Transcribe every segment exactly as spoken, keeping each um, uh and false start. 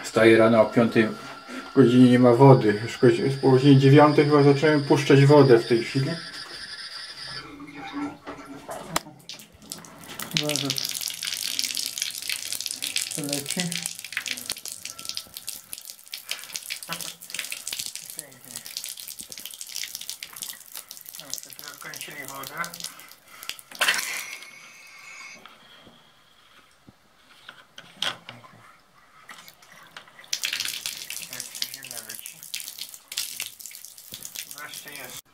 Wstaję rano o piątej godzinie, nie ma wody. Już po godzinie dziewiątej chyba zacząłem puszczać wodę w tej chwili. Bardzo to leci. Pięknie. Teraz odkręcili wodę. Zimna leci. Wreszcie jest.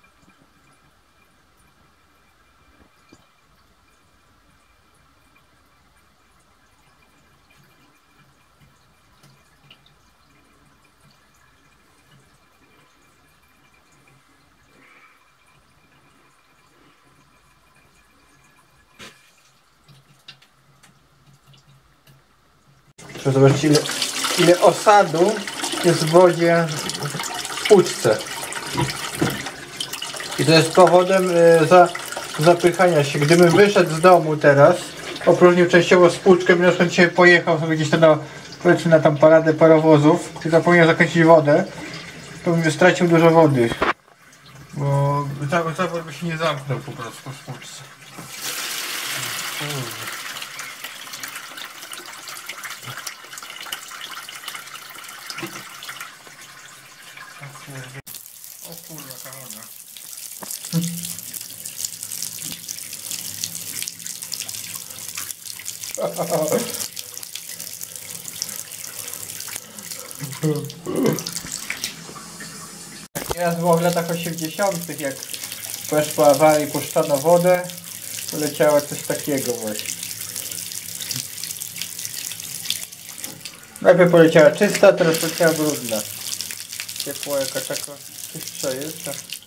Trzeba zobaczyć, ile, ile osadu jest w wodzie w puczce. I to jest powodem y, za, zapychania się. Gdybym wyszedł z domu teraz, opróżnił częściowo spłuczkę, bym na przykład dzisiaj pojechał sobie gdzieś tam na, powiedzmy, na tam paradę parowozów i zapomniał zakręcić wodę, to bym stracił dużo wody. Bo cały zawód by się nie zamknął po prostu w spłuczce. O kurwa, ta woda. Nieraz było w latach osiemdziesiątych, jak też po awarii puszczano wodę, to leciało coś takiego właśnie. Najpierw poleciała czysta, teraz poleciała brudna. Ciepło jaka taka czystsza jest.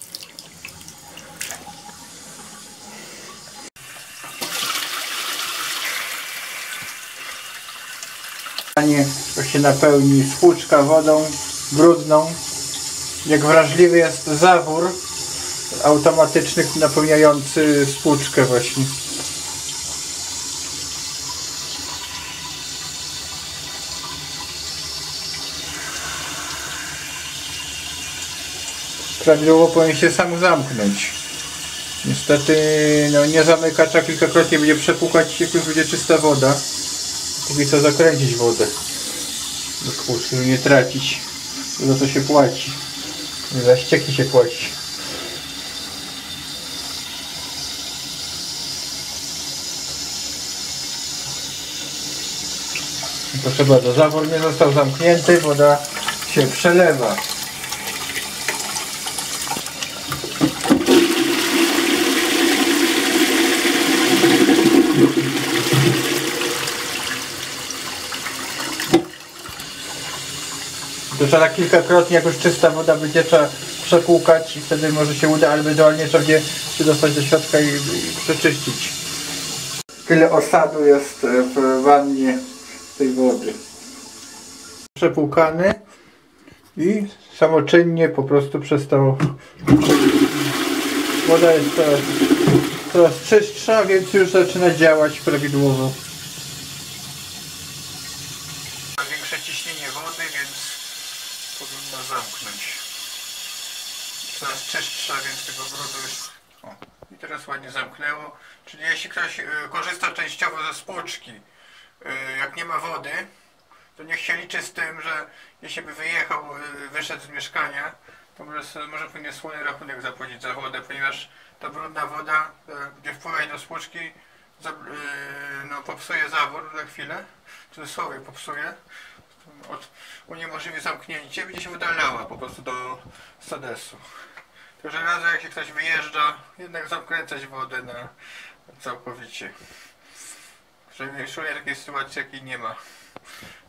To się napełni spłuczka wodą brudną. Jak wrażliwy jest zawór automatyczny napełniający spłuczkę właśnie. Prawidłowo powinien się sam zamknąć. Niestety no, nie zamyka, trzeba kilkakrotnie będzie przepukać, jak już będzie czysta woda. Póki co zakręcić wodę do spłuczki, żeby nie tracić. Za to się płaci. Za ścieki się płaci. Proszę bardzo, zawór nie został zamknięty, woda się przelewa. To trzeba kilkakrotnie, jak już czysta woda będzie, trzeba przepłukać i wtedy może się uda, ale ewentualnie trzeba będzie się dostać do środka i, i przeczyścić. Tyle osadu jest w wannie tej wody. Przepłukany i samoczynnie po prostu przestał. Woda jest coraz, coraz czystsza, więc już zaczyna działać prawidłowo. Większe ciśnienie wody, więc powinno zamknąć. Coraz czystsza, więc tego brudu już... O, i teraz ładnie zamknęło. Czyli jeśli ktoś y, korzysta częściowo ze spłuczki, y, jak nie ma wody, to niech się liczy z tym, że jeśli by wyjechał, y, wyszedł z mieszkania, to może, może powinien słony rachunek zapłacić za wodę, ponieważ ta brudna woda y, będzie wpływać do spłuczki, za, y, no, popsuje zawór na chwilę, w cudzysłowie popsuje. Od, uniemożliwi zamknięcie, będzie się wydalała po prostu do sadesu. Tylko że razy jak się ktoś wyjeżdża, jednak zakręcać wodę na całkowicie. Żeby nie szukać takiej sytuacji, jakiej nie ma.